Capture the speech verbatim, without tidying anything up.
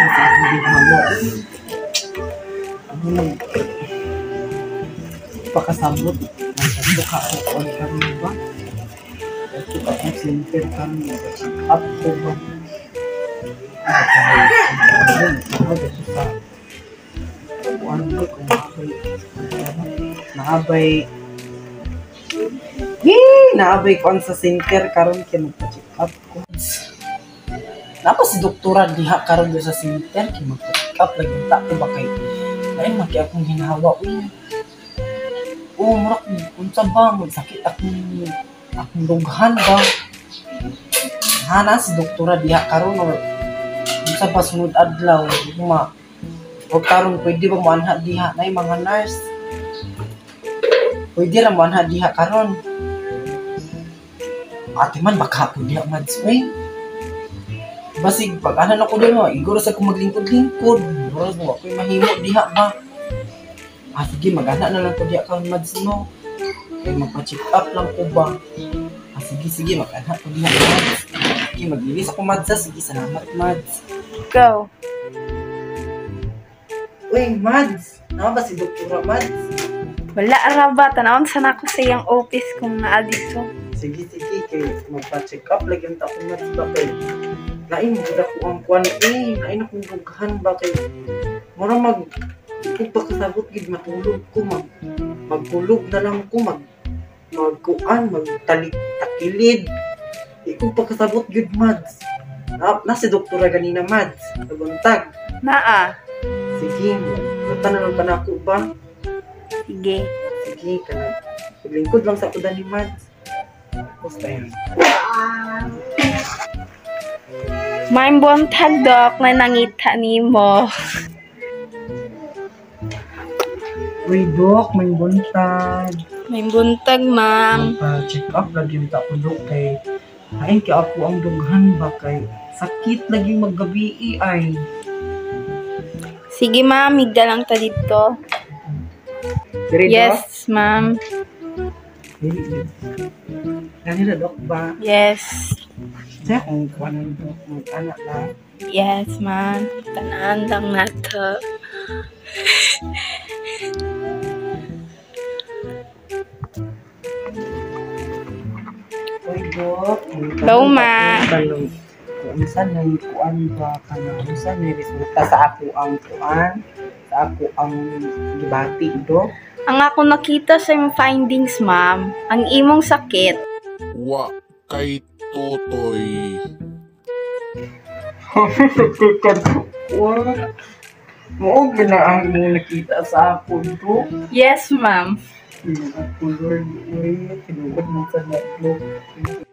sa akong ginhawa. Ano nang pakasabot ang mukha ko on karon ba? Ito ka ang center karon up ko ba? Ano ko naabay Yee! Naabay ko sa center karon kaya magpa-check up ko. Napa si doktora diha karon sa center kaya magpa-check up lagi ta ko ba kay lain maki akong hinahawa uy. Oh, murak unsa ba magsakit akong akong dughan ba? Hana si doktora diha karon or unsa ba sunod adlaw ma o karon pwede ba mo anha diha nay mga nurse? Pwede ra mo anha diha karon. Ate man baka po diha mads uy. Basig pag anan ako diha iguro sa ko maglingkod-lingkod. Oras mo ako'y mahimo diha ba. Ah sige magana na lang ko diha karon mads no. Kay magpa-check up lang ko ba. Ah sige sige mag-ana ko diha mads. Sige maglinis ako mads sige salamat mads. Go. Uy mads, na ba si Doktora mads? Wala ra ba tanawon sana ko sa iyang office kung naa dito. Sige, sige, kay magpa-check up lagi ang tapo na ba kay lain mo ko ang kuan eh, lain akong dughan ba kay mura mag kung pagkasabot gid matulog ko mag magkulog na lang ko mag magkuan magtalik takilid ikong pagkasabot gid mads na, na si doktora ganina mads nabuntag Naa. sige punta na lang kanako ba Sige. sige kana lingkod lang sa kuda ni mads. Basta yun. May buntag dok na nangita nimo. Uy, Dok, may buntag. May buntag, ma'am. Pa-check up lagi yung tapulok kay ay kaya ako ang dughan ba kay sakit lagi maggabi ay. Sige, ma'am. Higda lang ta dito. Dire, Yes, ma'am. Dok? Ganila, Dok ba? Yes. Siya kung kuha ng Dok, mag-anak lang. Yes, ma'am. Tanaan lang nato. Uy, Dok. Hello, ma. Kung saan na kuan ba ka na, kung saan may resulta sa ako ang kuan, sa ako ang gibati, Dok. Ang ako nakita sa iyong findings, ma'am, ang imong sakit. Wa kay Totoy. What? Mo ginaang mo nakita sa ako, Dok. Yes, ma'am. Ako, Lord, uy, tinubad mo sa natlog.